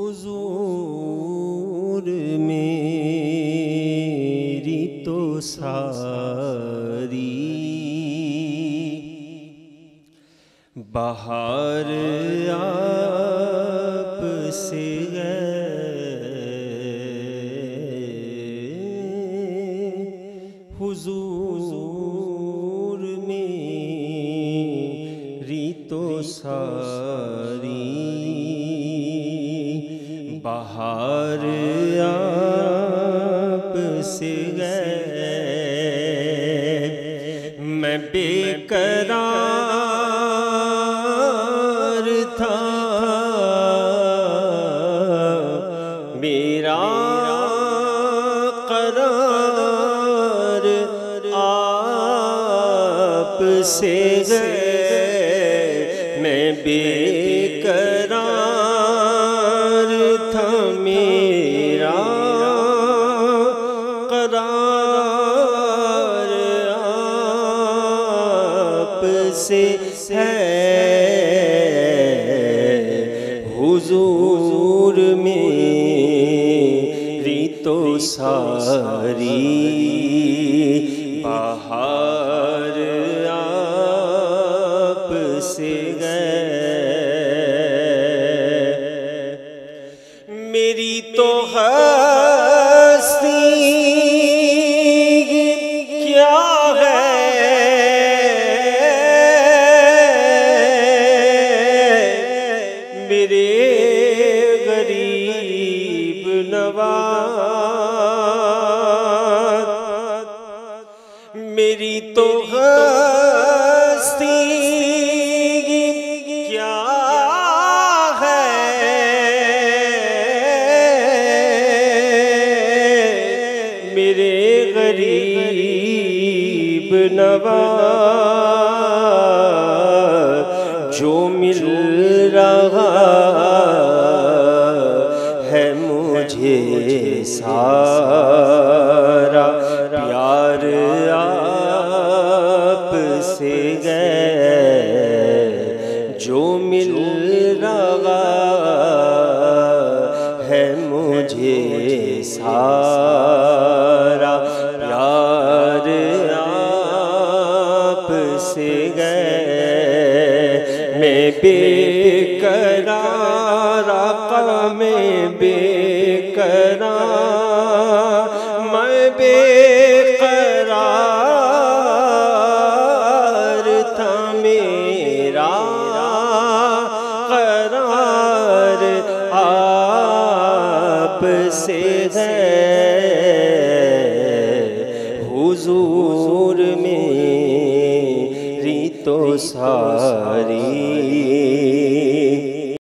हुजूर मेरी तो सारी बहार आप से हुजूर मेरी तो सारी बहार आप से मैं बेकरार था, मेरा करार आप से मैं बेकरार था, मेरा करार आप से है। हुजूर मेरी तो सारी बहार आप से मेरी तो हस्ती क्या है, मेरे गरीब नवाज। मेरी तो हस्ती क्या है, मेरे गरीब नवाज। जो मिल रहा है मुझे सारा प्यार आप से जो मिल रहा है मुझे सारा प्यार आप से मैं बेकरार आका में बेकरार, मैं बेकरार था, मेरा करार आप से हुजूर मेरी तो सारी